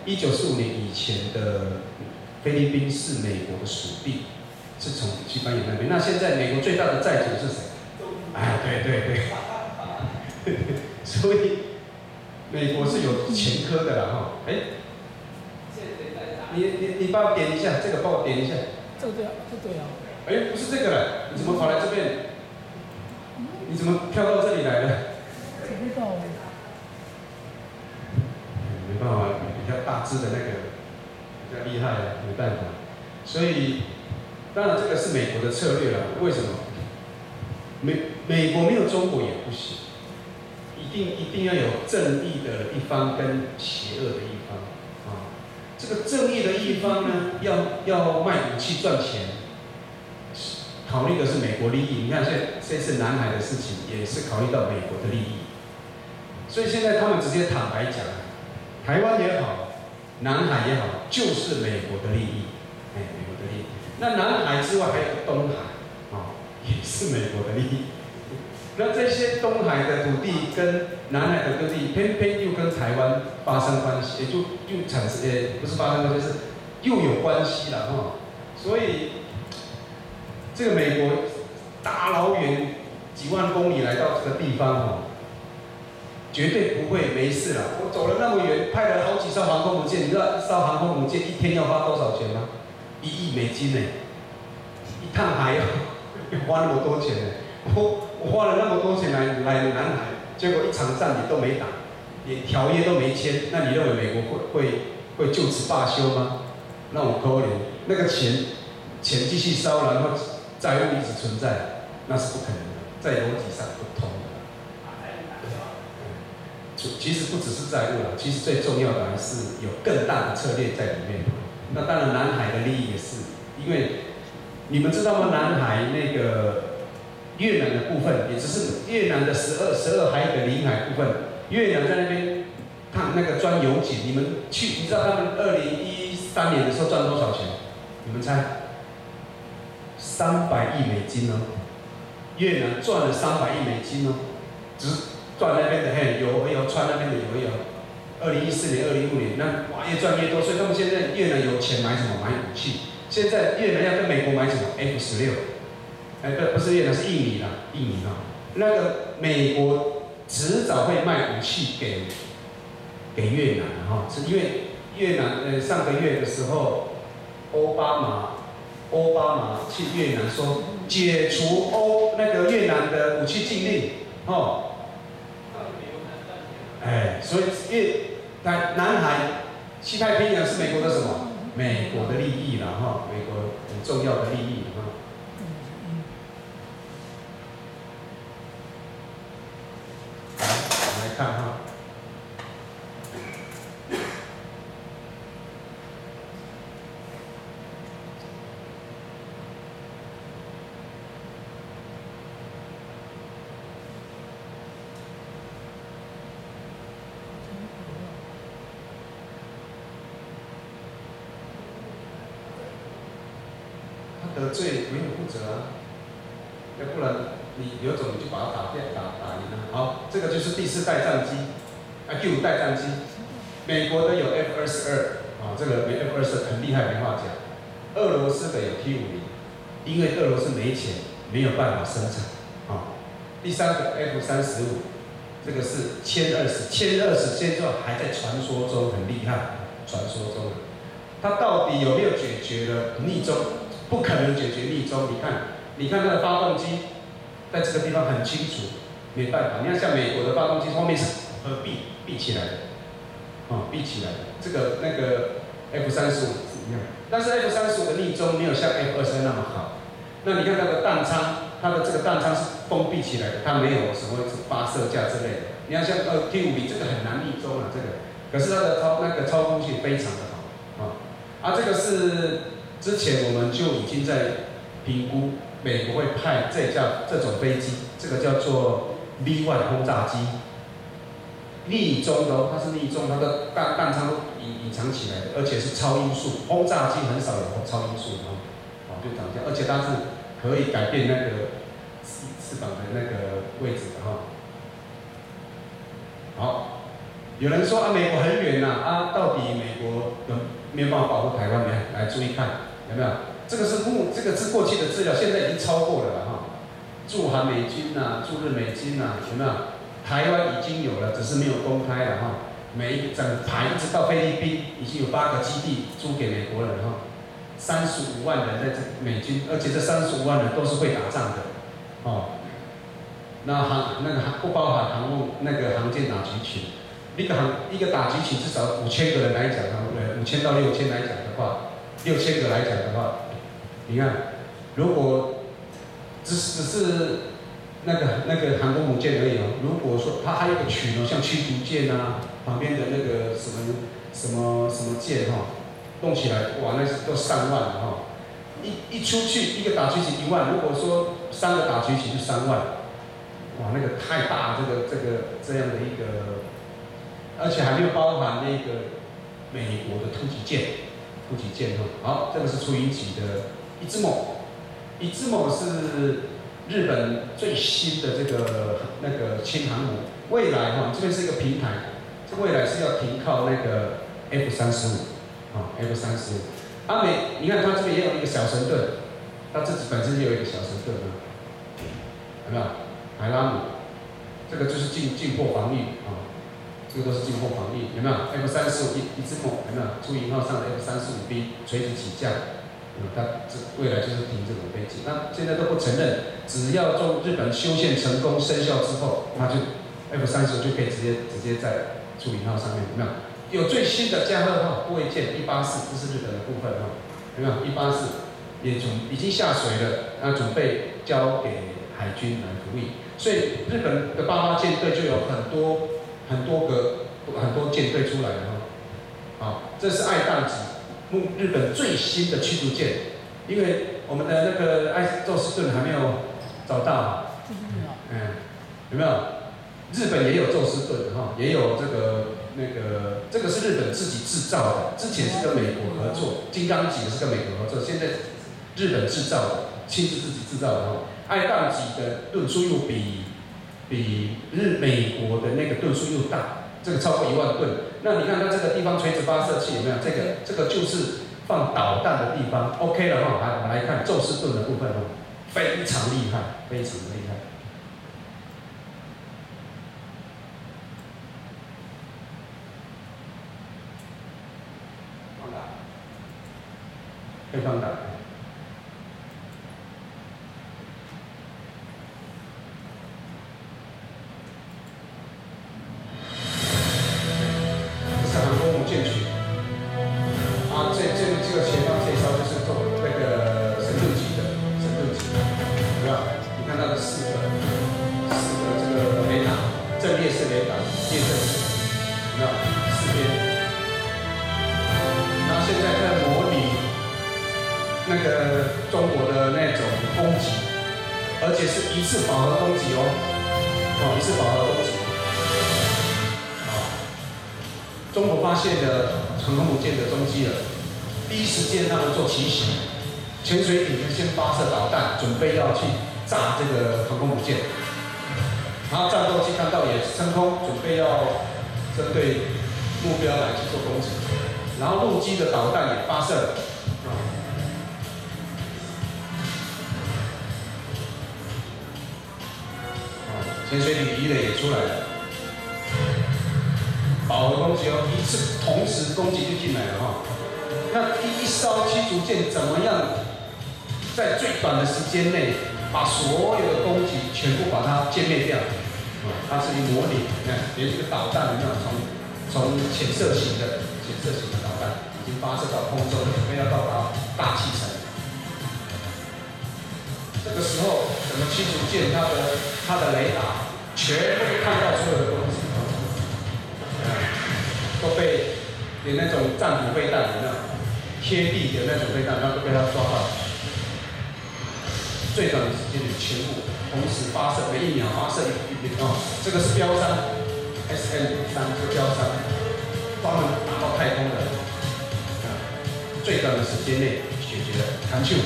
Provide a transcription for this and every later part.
1945年以前的菲律宾是美国的属地，是从西班牙那边。那现在美国最大的债主是谁？哎，对对对，所以美国是有前科的啦哈。哎，你帮我点一下，这个帮我点一下。 这对啊，这对啊。 哎，不是这个了，你怎么跑来这边？你怎么跳到这里来了？ 不知道。 没办法，比较大只的那个比较厉害啊，没办法。所以，当然这个是美国的策略了。为什么？美国没有中国也不行，一定要有正义的一方跟邪恶的一方啊。这个正义的一方呢，要卖武器赚钱，考虑的是美国利益。你看这次南海的事情，也是考虑到美国的利益。所以现在他们直接坦白讲，台湾也好，南海也好，就是美国的利益，美国的利益。那南海之外还有东海，也是美国的利益。那这些东海的土地跟南海的土地，偏偏又跟台湾发生关系，也就产生，不是发生关系，是又有关系了哈。所以这个美国大老远几万公里来到这个地方哈。绝对不会没事了。我走了那么远，派了好几艘航空母舰，你知道一艘航空母舰一天要花多少钱吗？1亿美金呢！一趟海要花那么多钱呢。我花了那么多钱来南海，结果一场战你都没打，连条约都没签，那你认为美国会就此罢休吗？那我可怜，那个钱继续烧，然后债务一直存在，那是不可能的，在逻辑上不通的。其实不只是债务啦，其实最重要的还是有更大的策略在里面。那当然，南海的利益也是，因为你们知道吗？南海那个越南的部分，也只是越南的12海里的领海部分，越南在那边那个钻油井，你们去，你知道他们2013年的时候赚多少钱？你们猜？300亿美金哦，越南赚了300亿美金哦，赚那边的油穿那边的油，2014年、2015年，那哇越赚越多，所以他们现在越南有钱买什么？买武器。现在越南要跟美国买什么 ？F16，不是越南是印尼啦，印尼啊，那个美国迟早会卖武器给越南哈，是因为越南上个月的时候，奥巴马去越南说解除那个越南的武器禁令哦。所以南海、西太平洋是美国的什么？美国的利益啦哈，美国很重要的利益哈。我们来看哈，得罪没有负责啊，要不然你有种你就把它打赢了。好，这个就是第4代战机，第5代战机，美国的有 F-22啊，这个F-22很厉害，没话讲。俄罗斯的有 T-50，因为俄罗斯没钱，没有办法生产啊。第3个 F-35，这个是1020现在还在传说中，很厉害，传说中，它到底有没有解决了逆中？不可能解决逆中。你看它的发动机，在这个地方很清楚，没办法。你看像美国的发动机后面是闭起来的，闭起来的。这个那个 F-35是一样，但是 F-35的逆中没有像 F-22那么好。那你看它的弹仓，它的这个弹仓是封闭起来的，它没有什么发射架之类的。你看像T-50这个很难逆中啊，这个，可是它的操控性非常的好这个是。之前我们就已经在评估，美国会派这种飞机，这个叫做 V1 轰炸机，逆中的它是逆中，它的弹仓都隐藏起来的，而且是超音速，轰炸机很少有超音速就长这样，而且它是可以改变那个翅膀的那个位置的好，有人说美国很远到底美国没有办法保护台湾，来注意看有没有？这个是过去的资料，现在已经超过了哈。驻韩美军呐、驻日美军呐，有没有？台湾已经有了，只是没有公开了哈。每一整排一直到菲律宾，已经有8个基地租给美国人哈。35万人在这美军，而且这35万人都是会打仗的，哦。那不包含航舰打击群，一个打击群至少5000个人来讲，5000到6000来讲的话，6000个来讲的话，你看，如果只是那个航空母舰而已哦，如果说它还有个群哦，像驱逐舰啊，旁边的那个什么舰哈。弄起来，哇，那是都上万了哈！一出去一个打击群1万，如果说3个打击群就3万，哇，那个太大，这样的一个，而且还没有包含那个美国的突击舰哈。好，这个是出云级的一只某是日本最新的这个轻航母，未来哈这边是一个平台，这未来是要停靠那个 F-35。F-35，你看它这边也有一个小神盾，它自己本身也有一个小神盾啊，有没有？海拉姆，这个就是进货防御啊，这个都是进货防御，有没有 ？F-35一只某有没有？出云号上的 F-35B 垂直起降，它未来就是停这种飞机，那现在都不承认，只要从日本修宪成功生效之后，那就 F-35就可以直接在出云号上面，有没有？有最新的加贺号护卫舰184，这是日本的部分哈，有没有？184也已经下水了，那准备交给海军来服役。所以日本的88舰队就有很多舰队出来了哈。好，这是爱宕级，日本最新的驱逐舰，因为我们的那个宙斯盾还没有找到，有没有？日本也有宙斯盾哈，也有这个是日本自己制造的，之前是跟美国合作，金刚级的是跟美国合作，现在日本制造的，亲自自己制造的哈。爱宕级的吨数又比美国的那个吨数又大，这个超过1万吨。那你看它这个地方垂直发射器有没有？这个就是放导弹的地方 ，OK 了哈。我们来看宙斯盾的部分哈，非常厉害，非常的厉害。可以放大。这是航空母舰群。啊，这个前方这一艘就是做那个神盾级，有没有？你看到的4个这个雷达，阵列式雷达，列阵式，有没有？4边。然后现在在模拟。那个中国的那种攻击，而且是一次饱和攻击哦，一次饱和攻击。中国发现了航空母舰的踪迹了，第一时间他们做奇袭，潜水艇先发射导弹，准备要去炸这个航空母舰，然后战斗机看到也升空，准备要针对目标来去做攻击，然后陆基的导弹也发射了。潜水艇鱼雷也出来了，饱和攻击哦，一次同时攻击就进来了哈。那一艘驱逐舰怎么样在最短的时间内把所有的攻击全部把它歼灭掉？它是一模拟，你看，连这个导弹有没有从潜射型的导弹已经发射到空中，准备要到达大气层。这个时候，整个驱逐舰它的雷达全部看到所有的东西，都被连那种战斧飞弹有没有贴地的那种飞弹，它都被它抓到。最短的时间里全部同时发射，每1秒发射这个是标山 SM-3，这个标山专门打到太空的，最短的时间内解决了，弹球。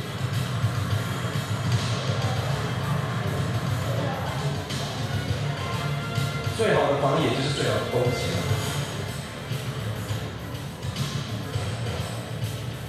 最好的防御也就是最好的攻击。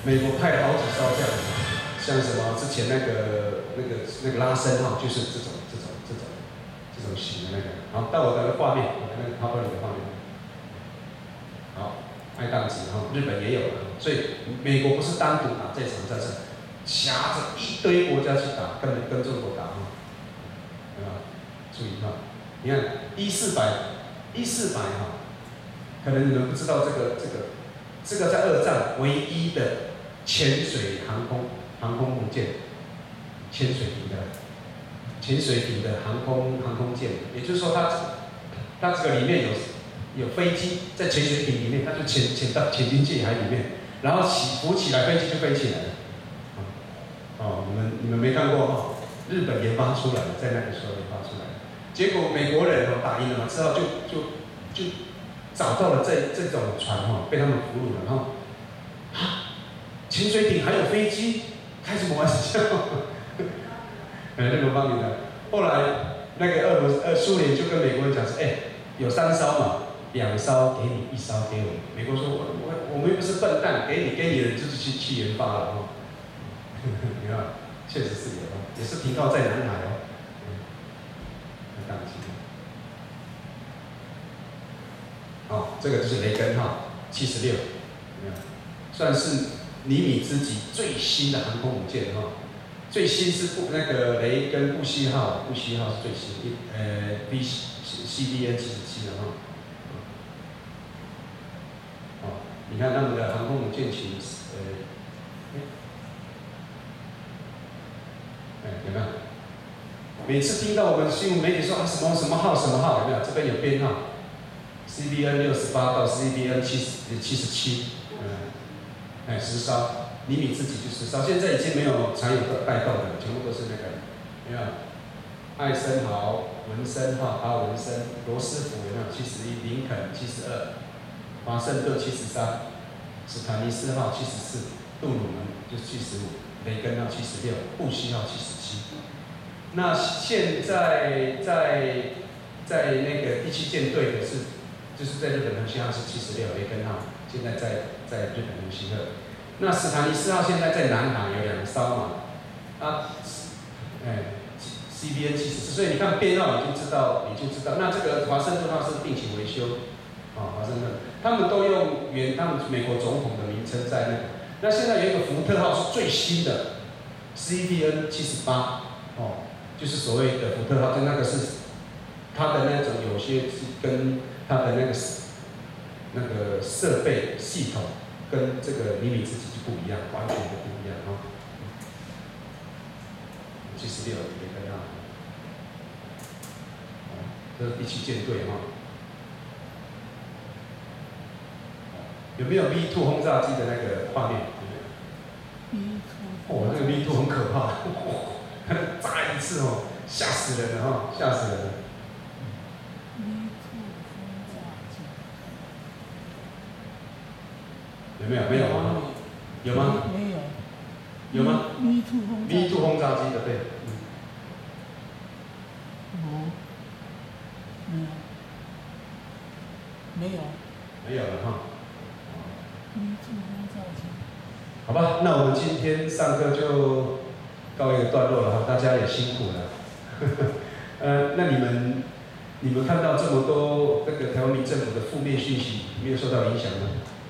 美国派了好几艘这样子，像什么之前那个拉伸号，就是这种型的那个。好，到我的画面，我的那个 PowerPoint 的画面。好，爱宕机哈，日本也有了，所以美国不是单独打这场战争，夹着一堆国家去打，跟中国打哈，对吧？注意哈，你看1400哈，可能你们不知道这个在二战唯一的潜水航空母舰，潜水艇的航空舰，也就是说它这个里面有飞机在潜水艇里面，它就潜进去海里面，然后浮起来，飞机就飞起来了。哦，你们没看过哈？日本研发出来的，在那个时候研发出来的，结果美国人打赢了嘛，之后就找到了这种船被他们俘虏了，然后潜水艇还有飞机，开什么玩笑？那个方面的，后来那个苏联就跟美国人讲说，有3艘嘛，2艘给你，1艘给我。美国说我们又不是笨蛋，给你的就是去研发了哈。你看，确实是有的，也是停靠在南海哦。好，这个就是雷根号76，算是尼米兹级最新的航空母舰哈。最新是那个雷根布希号是最新，CBN 77的哈。你看他们的航空母舰群，有没有？每次听到我们新闻媒体说什么号，有没有？这边有编号 ，CBN 68到 CBN 77， 10艘。尼米兹级就10艘，现在已经没有常有带动的，全部都是那个，有没有？艾森豪、文森号、阿文森、罗斯福有没有？71，林肯72，华盛顿73，史坦尼斯号74，杜鲁门就75，雷根号76，布希号77。那现在在那个第7舰队的就是在日本横须号是76，雷根号现在在日本横须贺。那史坦尼斯号现在在南海有2艘嘛，CBN 74，所以你看编号你就知道。那这个华盛顿号是定期维修，华盛顿，他们都用他们美国总统的名称在那个。那现在有一个福特号是最新的 CBN 78，就是所谓的福特号，就那个是它的那种有些是跟它的那个设备系统。跟这个尼米兹级就不一样，完全的不一样哈。76雷根号，这是第7舰队哈。有没有 V2 轰炸机的那个画面？那个 V2 很可怕，炸一次吓死人了哈，吓死人了。有没有？没有吗？有吗？ 没有。 有吗 ？V2 轰炸机的对。 没有。 没有了哈。 V2 轰炸机。 好吧，那我们今天上课就告一个段落了哈，大家也辛苦了。那你们看到这么多这个台湾民政府的负面讯息，没有受到影响吗？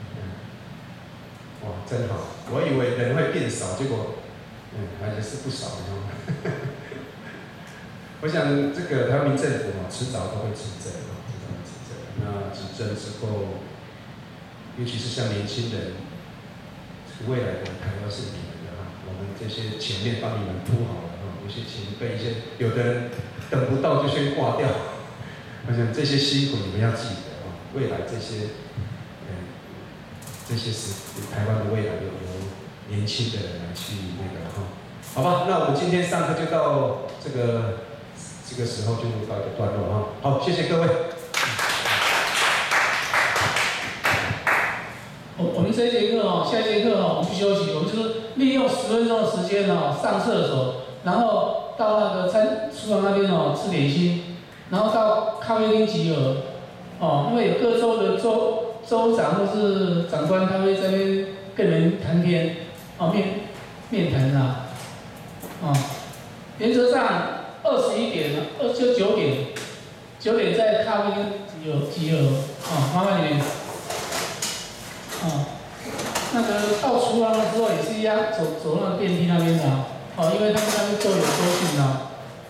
哇，真好！我以为人会变少，结果，还是不少的。我想这个台湾民政府迟早都会执政，那执政之后，尤其是像年轻人，未来的台湾是你们的哈，我们这些前面帮你们铺好了哈，有些前辈有的人等不到就先挂掉。我想这些辛苦你们要记得啊，未来这些是台湾的未来由年轻的人来去那个哈，好吧？那我们今天上课就到这个时候就告一个段落哈。好，谢谢各位。 我们这一节课下一节课我们不休息，我们就是利用10分钟的时间上厕所，然后到那个厨房那边吃点心，然后到咖啡厅集合。因为有各州的州长或是长官，他会在那边跟人谈天。 面谈啊，原则上21点就9点在咖啡厅集合，麻烦你们，那个到厨房的时候也是一样，走那个电梯那边的，因为他们那边都有收讯啊。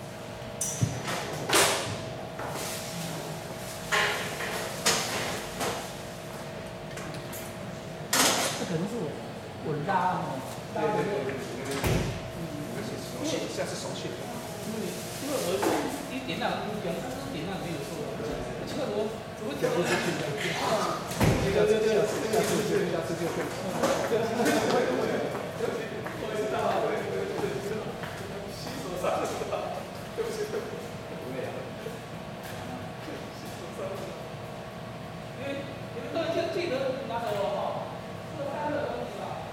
这可能是我拉拉的。 下次手续。 因为我一点那不讲，他是点那没有错的。这个我讲不出去的。下次就会。因为你们都先记得拿给我哈，这3个东西吧。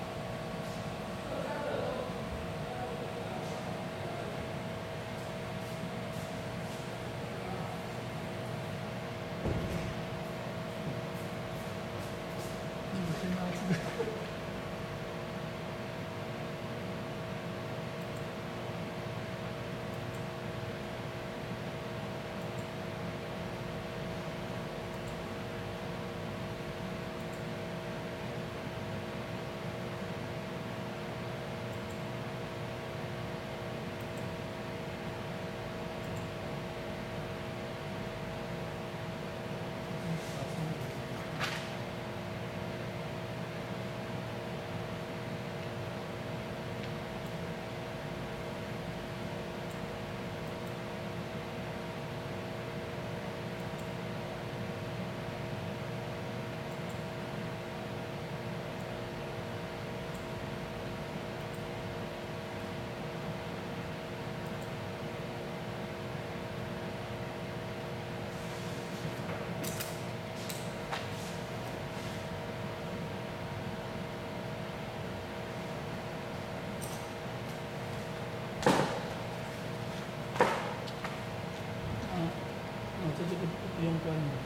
这个不用关的。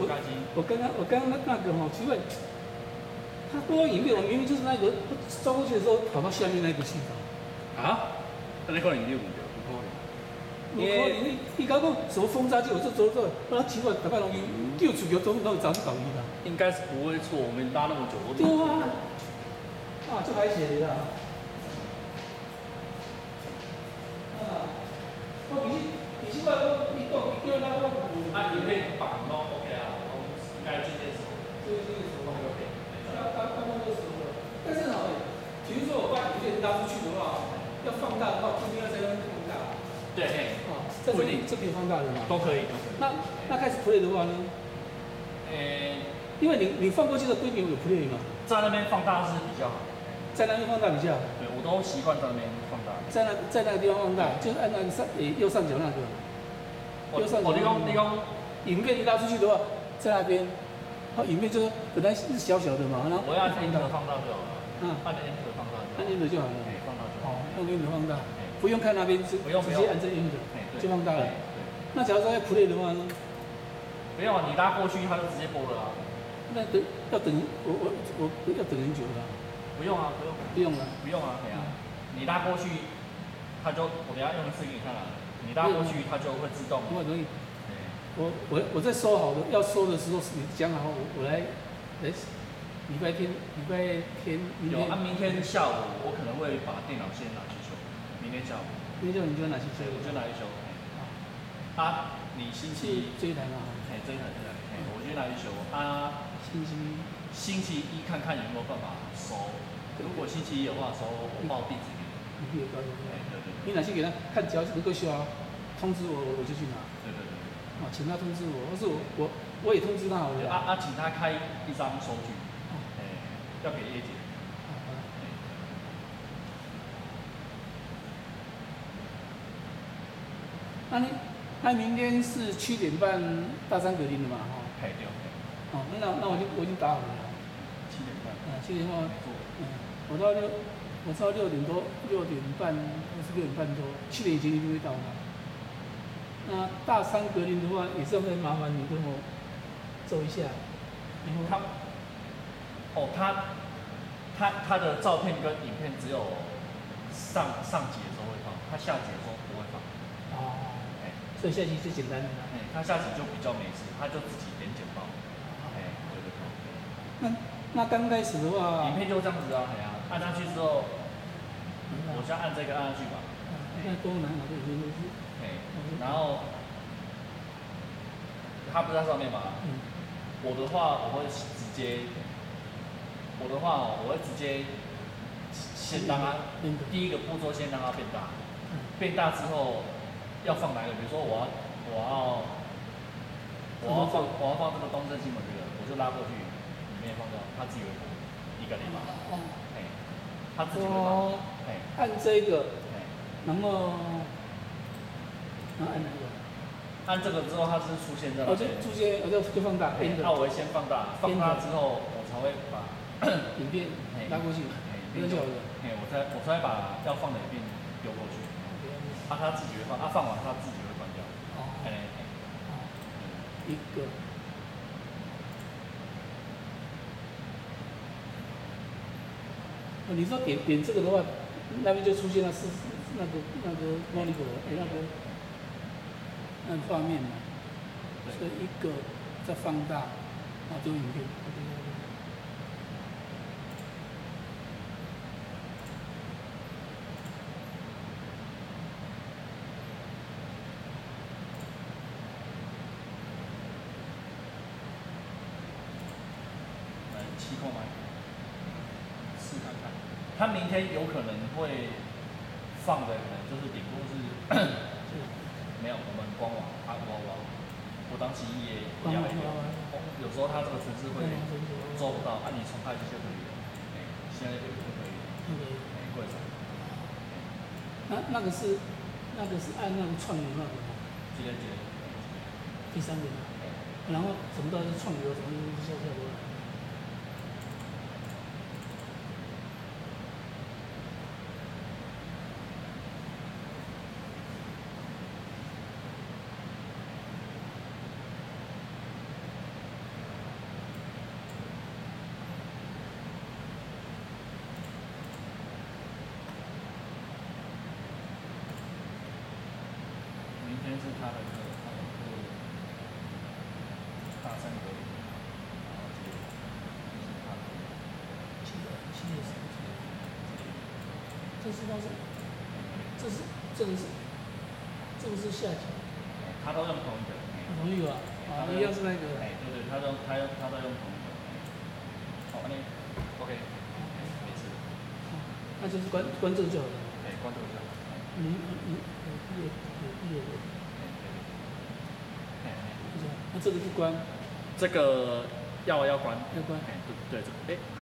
我刚刚那个哈，奇怪，他播影片，我明明就是那个照过去的时候跑到下面那个去的。 啊？那可能你唔对，不可能。 因为你搞个什么轰炸机，我就走，那奇怪，大概拢丢出去，都早就搞晕了。 应该是不会错，我们拉那么久都。 对啊，就还写的啦。我其实我你叫那个， 你可以绑咯 ，OK 啊，应该这件事。 这个手法 OK。刚那个时候，但是呢，比如说我把影片拉出去的话，要放大的话，不一定要在那边放大。 对， 这可以放大的嘛？ 都可以。 那开始 play 的话呢？因为你放过去的规格有 play 嘛？ 在那边放大是比较好。 在那边放大比较好。 对，我都习惯在那边放大。 在那个地方放大，就是按那个右上角那个。右上角。 你讲， 影片一拉出去的话，在那边，影片就是本来是小小的嘛，然后我要按 Enter 放大就好了。按 Enter 放大。 按 Enter 就好了。 放大就好。 用 Enter 放大，不用看那边，直接按这 Enter 就放大了。那假如说要 play 的话呢？ 没有啊，你拉过去它就直接播了啊。 那要等我要等很久了。 不用啊，不用啊，对啊。你拉过去，它就我等下用视频给你看啊。你拉过去，它就会自动。 我容易。我在收好的要收的时候，你讲好，我来礼拜天， 有啊，明天下午我可能会把电脑先拿去修。明天下午。 明天下午你就拿去修。 我就拿去修。你星期这一台嘛？ 这一台。我就拿去修。星期一看看有没有办法收。如果星期一的话收，我报地址给你。 对。你拿去给他看，只要能够修啊，通知我就去拿。 对。 请他通知我，或是我也通知他好了。 请他开一张收据。要给叶姐。 那明天是7点半大三格林的嘛？ 对。 那我已经打好了。 7点半。 7点半。我到6点多，6点半或是6点半多，7点以前一定会到的。那大三格林的话，也是会麻烦你跟我走一下。 他的照片跟影片只有上集的时候会放，他下集的时候不会放。 所以下集最简单的。 他下集就比较没事，他就自己点简报。 对。那刚开始的话， 影片就这样子啊，按下去之后，我先按这个按下去吧。 那功能好像已经都是。 然后，它不是在上面吗？我的话，我会直接先让它第一个步骤先让它变大，变大之后要放哪个？比如说我要放这个东森新闻这个，我就拉过去，里面放掉，它自己会播一个礼拜。它自己会放。 按这个，然后按哪个？ 按这个之后，它是出现在。 就出现，就放大。 那我会先放大，放大之后，我才会把影片拉过去，这就好了。 我才会把要放的影片丢过去。它自己会放，放完它自己会关掉。 一个。你说点这个的话，那边就出现了那个 monitor， 那个画面嘛。所以一个再放大，就影片。 7块吗？试看看。他明天有可能会放的，可能就是顶多是没有我们官网我当起也一样。有时候他这个程式会做不到，你重开就可以了。现在就可以。会的。 那个是按那个创流那个吗？ 接。 第3个。然后什么都是创流，什么都是下的。 的那个大三格，然后这个是他的 7月10日，这是它是，这个是下集， 他都用同一个， 同一个啊，一样是那个， 哎，对，他都用同一个，好，那 OK，没事， 那就是关这个就好了， 哎，关这个就好， 那这个是关， 这个要关， 要关， 哎，对，这个，哎。